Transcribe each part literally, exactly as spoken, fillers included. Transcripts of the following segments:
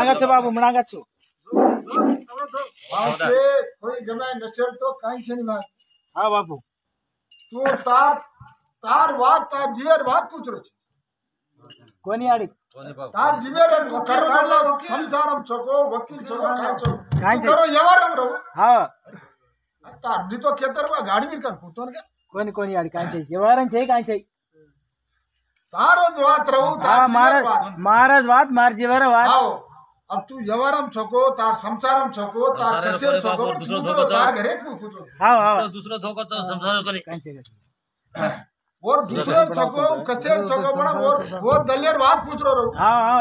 मनागచ్చు बाबू मनागచ్చు बापरे कोई गमे नशर तो काई छनी बात हां बापू तू तार तार बात तार जीवर बात पूछ रो कोनी आड़ी तार जीवर तू करो मतलब संसारम छको वकील छको काई छको काई करो यवारम रो हां तार नी तो खेतर में गाड़ी भी कर पूतोन के कोनी कोनी आड़ी काई छे यवारम छे काई छे तारो ज बात रहू तार महाराज महाराज बात मार जीवर बात आओ अब तू यवारम छको तार संसारम छको तार कचेर छको दूसरो तार घरे पूछो हां हां दूसरो धोको तो संसार करे काई छे और दूसरे छको कचेर छको बड़ा और और दलेर बात पूछ रो रो हां हां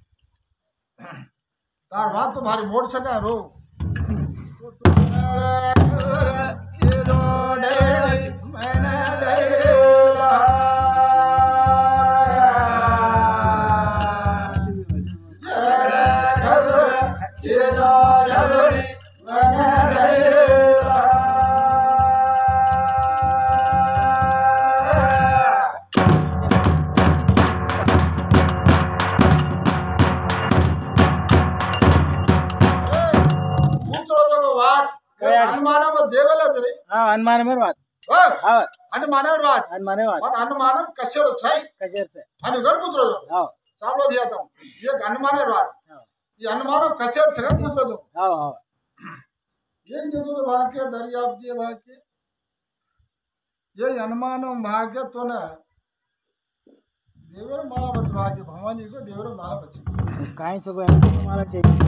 तार बात तो भारी मोड़ सका रो अनुमान में बात हां अनुमान में बात अनुमान में बात और अनुमान कशेर छै कशेर से अनि घर पुत्र हां सालो भी आता ये अनुमान में बात ये अनुमान कशेर छै पुत्र जो हां हां ये देखो तो भाग्य दरियाब के भाग्य ये अनुमान भाग्य तो ना देवर माला बच भाग्य भवानी को देवर माला बच काई सको माला चाहिए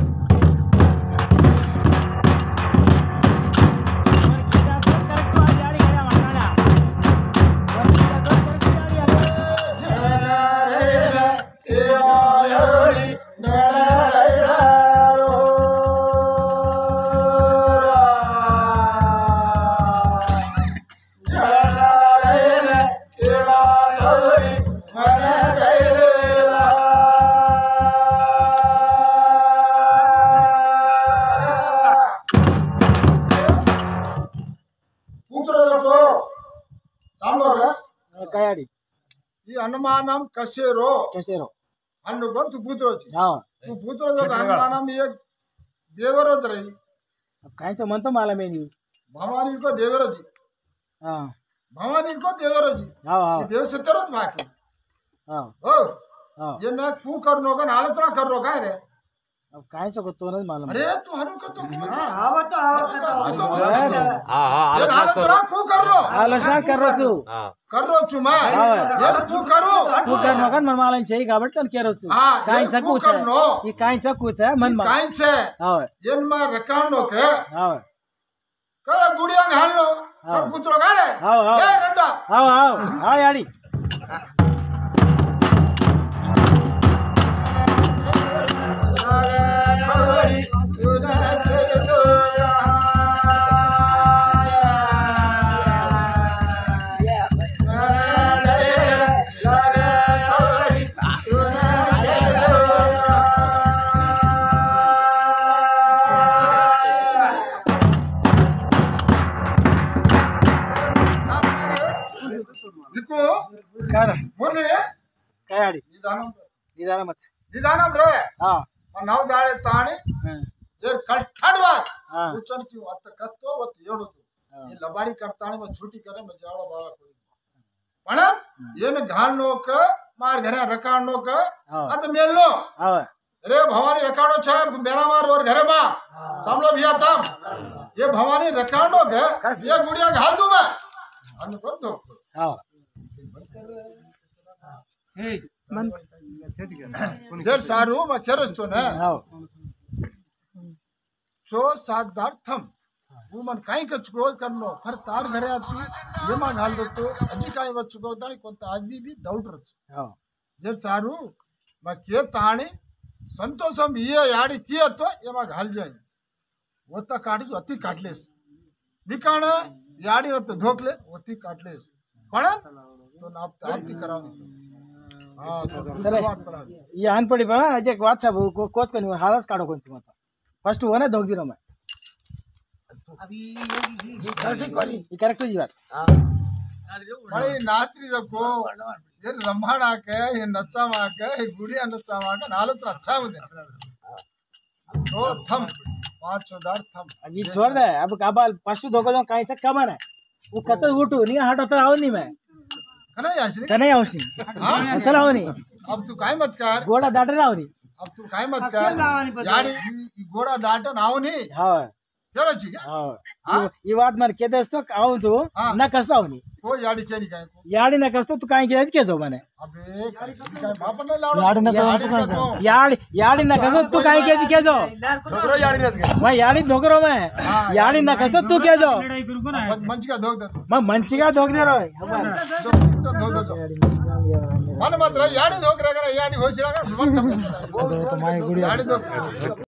कयाड़ी ये अनुमानम कसेरो कसेरो अन्नु गंतु पुत्रो छी हां तू पुत्रो जो अनुमानम एक देवरो रही अब काई तो मन तो माला में नहीं भवानी को देवरो जी हां भवानी को देवरो जी हां हां ये देव सतरो बाकी हां हो हां ये ना तू करनो का आलोचना कर रो काय रे अब काई सको तो नहीं मालूम अरे तुम्हारो को तो हां आवा तो आवा तो हां हां ये आलोचना को कर रो आलोचना कर रो तू हां कर रो छु मैं ये तू करो तू करनो कन मन मालन छे गाबट तन के रो तू काई सकू छे ये काई सकू छे मन मा काई छे हां येन में रकांडो के हां का गुड़िया घाल लो और पुत्रो का रे हां हां ए रंडा हां हां हां याड़ी कर बोले कयाड़ी निदानम निदान मत निदानम रे हां नव दाड़े ताणी ये कठड़वात हां उचन की अत कत्तो वत येणो तो ये लबारी करताणी में छुट्टी करे में जावो बाबा कोई पण येन घालनो क मार घरे रकाणनो क अत मेलनो हां रे भवानी रकाणो छ मेरा मार और घरे मा सामलो भिया तम ये भवानी रकाणो क ये गुड़िया घाल दूं मैं अन कर दो हां मन जर सारू मैं केरस्तो ना हां सो साधार्थम वो मन काई का चुको करनो फर तार घरे आती ये मा घाल दो तो अच्छी काई व चुको तानी कोंता आदमी भी डाउट रच हां जर सारू मैं के ताणी संतोषम ये याडी किए तो ये मा घाल जाई वो त काटी अति काटलेस बिकाण याडी तो धोकले अति काटलेस पण तो नाप ताप्ती कराव हां तो बात पड़ा ये आन पड़ी बा अजे एक बात सब को कोच कनी हालस काढो कोणती मत फर्स्ट वो ना दोग दिनो मैं अभी ये ठीक करी ये करेक्ट जी बात भाई नाचरी जको ये रंभाड़ा के ये नच्चा मा के ये गुड़िया नच्चा मा के नालो तो अच्छा मुझे दो थम पांच हजार थम अभी छोड़ दे अब काबा फर्स्ट धोखो दो काई से कमन है वो कत उठू नहीं हट होता आओ नहीं मैं कना यासनी कने आवशी हां असल आओ नहीं अब तू काय मत कर गोड़ा दाटे राव नहीं अब तू काय मत कर याडी ई गोड़ा दाट नाव नहीं हां केरो छी हां ये बात मर के दस्तो आऊ जो न कसता होनी को याडी केनी काय को याडी न कसतो तू काय के के जो मने अबे काय बाप ने लावडो याडी न कसतो याडी याडी न कसतो तू काय के के जो धोकरो याडी नस गए मैं याडी धोकरो मैं याडी न कसतो तू के जो मंचिका धोक दे मैं मंचिका धोक दे रो धोक दो मन मत रे याडी धोक रे याडी होसी रे मन याडी धोक